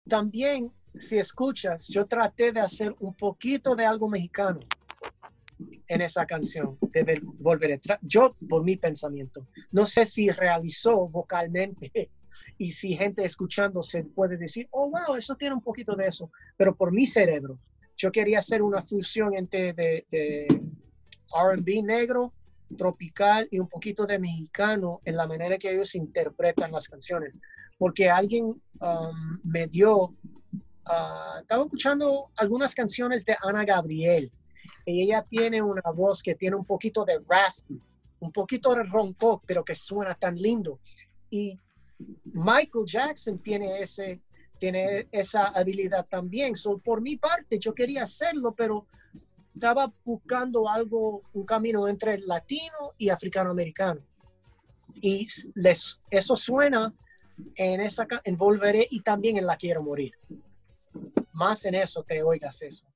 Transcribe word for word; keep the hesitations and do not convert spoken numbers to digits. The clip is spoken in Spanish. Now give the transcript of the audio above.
también, si escuchas, yo traté de hacer un poquito de algo mexicano en esa canción, de Volveré. Yo, por mi pensamiento, no sé si realizó vocalmente y si gente escuchando se puede decir, oh, wow, eso tiene un poquito de eso, pero por mi cerebro, yo quería hacer una fusión entre de, de R and B negro, tropical y un poquito de mexicano en la manera que ellos interpretan las canciones, porque alguien um, me dio, uh, estaba escuchando algunas canciones de Ana Gabriel, y ella tiene una voz que tiene un poquito de raspy, un poquito de ronco, pero que suena tan lindo. Y Michael Jackson tiene, ese, tiene esa habilidad también. So, por mi parte, yo quería hacerlo, pero estaba buscando algo, un camino entre latino y africano-americano. Y les, eso suena en, esa, en Volveré y también en La Quiero Morir. Más en eso te oigas eso.